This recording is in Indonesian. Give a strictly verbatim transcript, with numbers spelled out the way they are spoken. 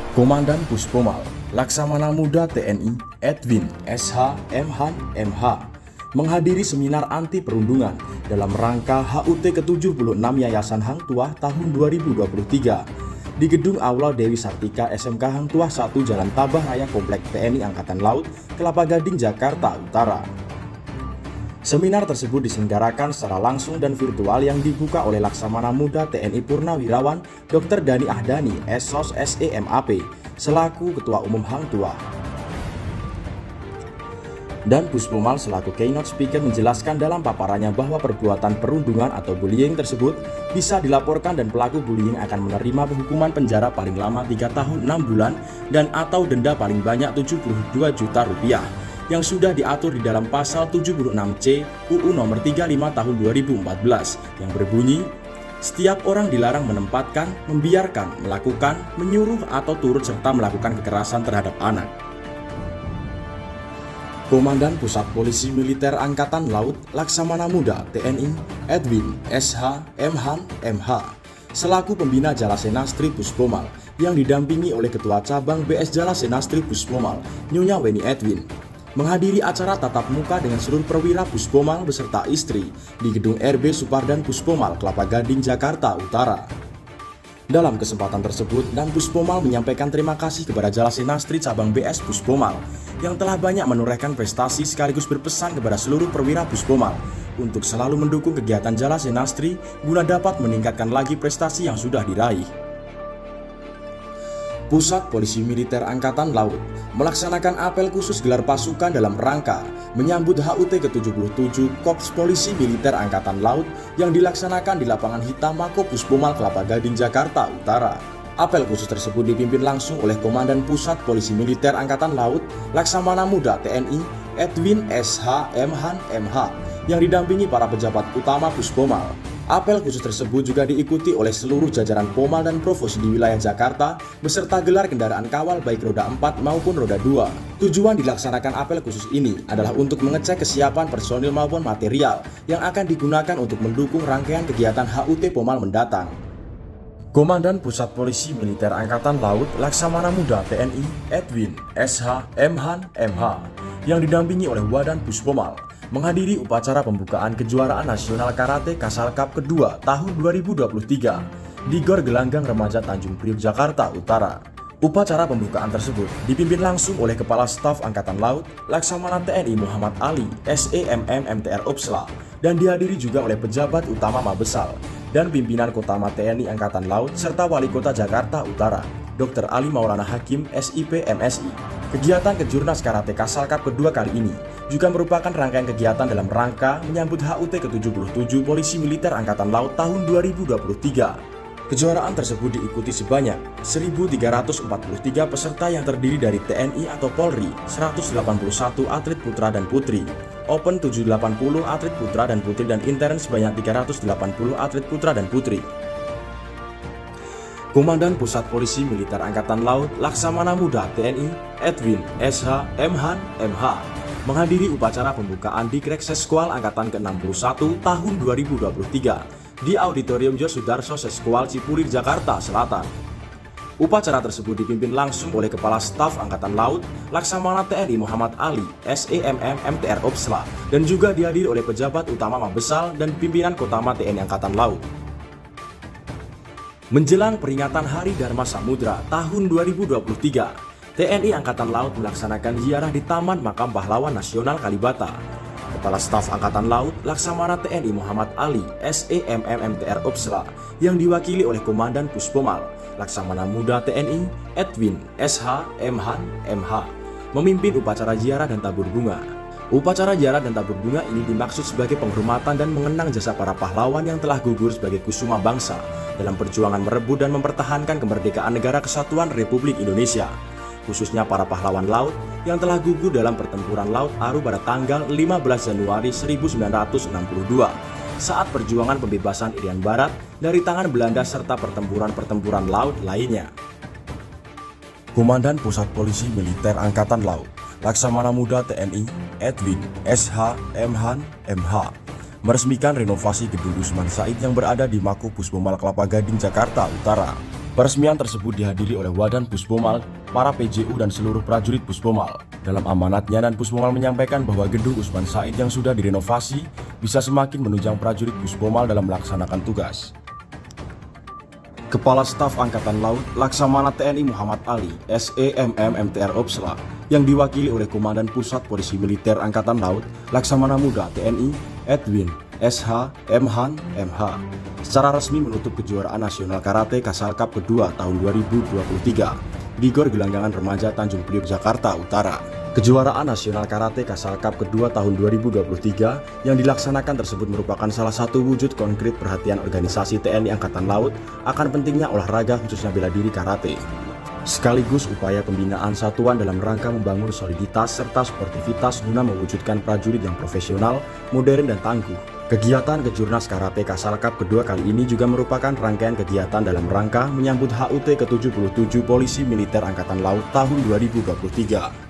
Komandan Puspomal, Laksamana Muda T N I, Edwin S H Mhan M H, menghadiri seminar anti perundungan dalam rangka H U T ke tujuh puluh enam Yayasan Hang Tuah tahun dua ribu dua puluh tiga di Gedung Aula Dewi Sartika S M K Hang Tuah satu Jalan Tabah Raya Komplek T N I Angkatan Laut, Kelapa Gading, Jakarta Utara. Seminar tersebut diselenggarakan secara langsung dan virtual yang dibuka oleh Laksamana Muda T N I Purnawirawan Doktor Dani Ahdani S O S S E M A P selaku Ketua Umum Hang Tuah. Dan Puspomal selaku keynote speaker menjelaskan dalam paparannya bahwa perbuatan perundungan atau bullying tersebut bisa dilaporkan dan pelaku bullying akan menerima hukuman penjara paling lama tiga tahun enam bulan dan atau denda paling banyak tujuh puluh dua juta rupiah yang sudah diatur di dalam pasal tujuh puluh enam C U U nomor tiga puluh lima tahun dua ribu empat belas yang berbunyi, setiap orang dilarang menempatkan, membiarkan, melakukan, menyuruh atau turut serta melakukan kekerasan terhadap anak. Komandan Pusat Polisi Militer Angkatan Laut Laksamana Muda T N I Edwin S H Mhan M H selaku pembina Jalasenastri Puspomal yang didampingi oleh Ketua Cabang B S Jalasenastri Puspomal Nyonya Weni Edwin menghadiri acara tatap muka dengan seluruh perwira Puspomal beserta istri di Gedung R B Supardan Puspomal Kelapa Gading, Jakarta Utara. Dalam kesempatan tersebut, Dan Puspomal menyampaikan terima kasih kepada Jalasenastri Cabang B S Puspomal yang telah banyak menorehkan prestasi sekaligus berpesan kepada seluruh perwira Puspomal untuk selalu mendukung kegiatan Jalasenastri guna dapat meningkatkan lagi prestasi yang sudah diraih. Pusat Polisi Militer Angkatan Laut melaksanakan apel khusus gelar pasukan dalam rangka menyambut H U T ke tujuh puluh tujuh Korps Polisi Militer Angkatan Laut yang dilaksanakan di lapangan Hitam Mako Puspomal Kelapa Gading, Jakarta Utara. Apel khusus tersebut dipimpin langsung oleh Komandan Pusat Polisi Militer Angkatan Laut Laksamana Muda T N I Edwin S H Mhan M H yang didampingi para pejabat utama Puspomal. Apel khusus tersebut juga diikuti oleh seluruh jajaran Pomal dan Provos di wilayah Jakarta beserta gelar kendaraan kawal baik roda empat maupun roda dua. Tujuan dilaksanakan apel khusus ini adalah untuk mengecek kesiapan personil maupun material yang akan digunakan untuk mendukung rangkaian kegiatan H U T Pomal mendatang. Komandan Pusat Polisi Militer Angkatan Laut Laksamana Muda T N I Edwin S H Mhan M H yang didampingi oleh Wadan Puspomal menghadiri upacara pembukaan kejuaraan nasional karate Kasal Cup kedua tahun dua ribu dua puluh tiga di Gor Gelanggang Remaja Tanjung Priok, Jakarta Utara. Upacara pembukaan tersebut dipimpin langsung oleh Kepala Staf Angkatan Laut Laksamana T N I Muhammad Ali S E M M M T R Opsla dan dihadiri juga oleh pejabat utama Mabesal dan pimpinan Kotama T N I Angkatan Laut serta Wali Kota Jakarta Utara Doktor Ali Maulana Hakim S I P M S I. Kegiatan Kejurnas Karate Kasal Cup kedua kali ini juga merupakan rangkaian kegiatan dalam rangka menyambut H U T ke tujuh puluh tujuh Polisi Militer Angkatan Laut tahun dua ribu dua puluh tiga. Kejuaraan tersebut diikuti sebanyak seribu tiga ratus empat puluh tiga peserta yang terdiri dari T N I atau Polri, seratus delapan puluh satu atlet putra dan putri, Open tujuh ratus delapan puluh atlet putra dan putri dan intern sebanyak tiga ratus delapan puluh atlet putra dan putri. Komandan Pusat Polisi Militer Angkatan Laut Laksamana Muda T N I Edwin S H Mhan M H menghadiri upacara pembukaan di Krekseskual Angkatan ke enam puluh satu tahun dua ribu dua puluh tiga di Auditorium Jo Sudarso Seskual Cipulir, Jakarta Selatan. Upacara tersebut dipimpin langsung oleh Kepala Staf Angkatan Laut Laksamana T N I Muhammad Ali S E M M M T R Opsla dan juga dihadiri oleh pejabat utama Mabesal dan pimpinan Kotama T N I Angkatan Laut. Menjelang peringatan Hari Dharma Samudra tahun dua ribu dua puluh tiga, T N I Angkatan Laut melaksanakan ziarah di Taman Makam Pahlawan Nasional Kalibata. Kepala Staf Angkatan Laut Laksamana T N I Muhammad Ali S E M M M T R Opsla yang diwakili oleh Komandan Puspomal Laksamana Muda T N I Edwin S H Mhan M H memimpin upacara ziarah dan tabur bunga. Upacara ziarah dan tabur bunga ini dimaksud sebagai penghormatan dan mengenang jasa para pahlawan yang telah gugur sebagai kusuma bangsa dalam perjuangan merebut dan mempertahankan kemerdekaan Negara Kesatuan Republik Indonesia, khususnya para pahlawan laut yang telah gugur dalam pertempuran Laut Aru pada tanggal lima belas Januari seribu sembilan ratus enam puluh dua saat perjuangan pembebasan Irian Barat dari tangan Belanda serta pertempuran-pertempuran laut lainnya. Komandan Pusat Polisi Militer Angkatan Laut Laksamana Muda T N I Edwin S H Mhan M H meresmikan renovasi Gedung Usman Said yang berada di Mako Puspomal Kelapa Gading, Jakarta Utara. Peresmian tersebut dihadiri oleh Wadan Puspomal, para P J U dan seluruh prajurit Puspomal. Dalam amanatnya, Dan Puspomal menyampaikan bahwa gedung Usman Said yang sudah direnovasi bisa semakin menunjang prajurit Puspomal dalam melaksanakan tugas. Kepala Staf Angkatan Laut Laksamana T N I Muhammad Ali, S E M M M T R Opsla, yang diwakili oleh Komandan Pusat Polisi Militer Angkatan Laut Laksamana Muda T N I Edwin S H M Han M H, secara resmi menutup kejuaraan nasional karate Kasal Cup kedua tahun dua ribu dua puluh tiga di Gor Gelanggangan Remaja Tanjung Priok, Jakarta Utara. Kejuaraan nasional karate Kasal Cup kedua tahun dua ribu dua puluh tiga yang dilaksanakan tersebut merupakan salah satu wujud konkret perhatian organisasi T N I Angkatan Laut akan pentingnya olahraga khususnya bela diri karate, sekaligus upaya pembinaan satuan dalam rangka membangun soliditas serta sportivitas guna mewujudkan prajurit yang profesional, modern dan tangguh. Kegiatan Kejurnas Karate Kasal Cup kedua kali ini juga merupakan rangkaian kegiatan dalam rangka menyambut H U T ke tujuh puluh tujuh Polisi Militer Angkatan Laut tahun dua ribu dua puluh tiga.